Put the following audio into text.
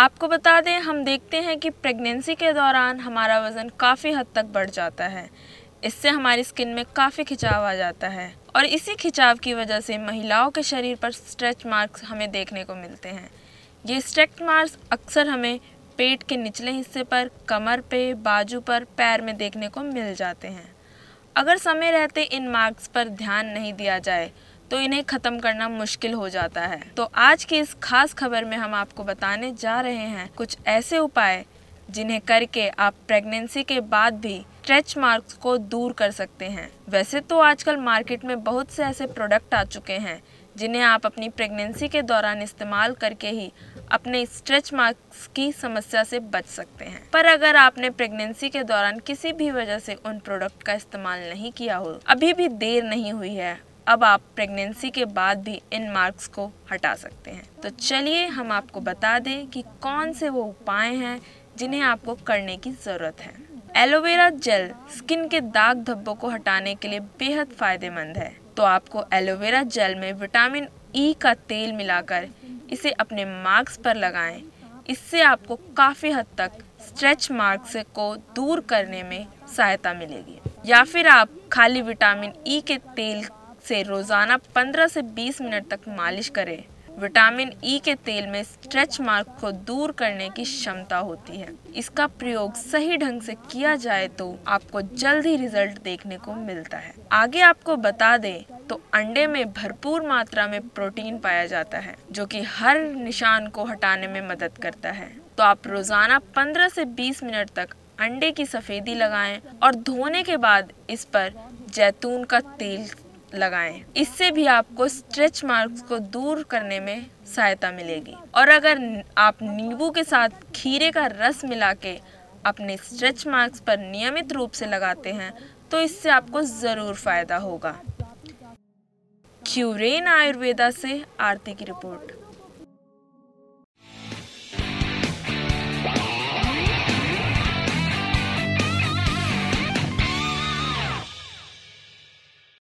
आपको बता दें, हम देखते हैं कि प्रेगनेंसी के दौरान हमारा वज़न काफ़ी हद तक बढ़ जाता है। इससे हमारी स्किन में काफ़ी खिंचाव आ जाता है और इसी खिंचाव की वजह से महिलाओं के शरीर पर स्ट्रेच मार्क्स हमें देखने को मिलते हैं। ये स्ट्रेच मार्क्स अक्सर हमें पेट के निचले हिस्से पर, कमर पे, बाजू पर, पैर में देखने को मिल जाते हैं। अगर समय रहते इन मार्क्स पर ध्यान नहीं दिया जाए तो इन्हें ख़त्म करना मुश्किल हो जाता है। तो आज की इस खास खबर में हम आपको बताने जा रहे हैं कुछ ऐसे उपाय जिन्हें करके आप प्रेगनेंसी के बाद भी स्ट्रेच मार्क्स को दूर कर सकते हैं। वैसे तो आजकल मार्केट में बहुत से ऐसे प्रोडक्ट आ चुके हैं जिन्हें आप अपनी प्रेगनेंसी के दौरान इस्तेमाल करके ही अपने स्ट्रेच मार्क्स की समस्या से बच सकते हैं। पर अगर आपने प्रेगनेंसी के दौरान किसी भी वजह से उन प्रोडक्ट का इस्तेमाल नहीं किया हो, अभी भी देर नहीं हुई है। अब आप प्रेगनेंसी के बाद भी इन मार्क्स को हटा सकते हैं। तो चलिए हम आपको बता दें कि कौन से वो उपाय हैं जिन्हें आपको करने की ज़रूरत है। एलोवेरा जेल स्किन के दाग धब्बों को हटाने के लिए बेहद फ़ायदेमंद है। तो आपको एलोवेरा जेल में विटामिन ई का तेल मिलाकर इसे अपने मार्क्स पर लगाएं। इससे आपको काफ़ी हद तक स्ट्रेच मार्क्स को दूर करने में सहायता मिलेगी। या फिर आप खाली विटामिन ई के तेल से रोज़ाना 15 से 20 मिनट तक मालिश करें। विटामिन ई के तेल में स्ट्रेच मार्क को दूर करने की क्षमता होती है। इसका प्रयोग सही ढंग से किया जाए तो आपको जल्द ही रिजल्ट देखने को मिलता है। आगे आपको बता दें तो अंडे में भरपूर मात्रा में प्रोटीन पाया जाता है जो कि हर निशान को हटाने में मदद करता है। तो आप रोज़ाना 15 से 20 मिनट तक अंडे की सफ़ेदी लगाएं और धोने के बाद इस पर जैतून का तेल लगाएं। इससे भी आपको स्ट्रेच मार्क्स को दूर करने में सहायता मिलेगी। और अगर आप नींबू के साथ खीरे का रस मिला के अपने स्ट्रेच मार्क्स पर नियमित रूप से लगाते हैं तो इससे आपको ज़रूर फ़ायदा होगा। क्यूरेन आयुर्वेदा से आरती की रिपोर्ट।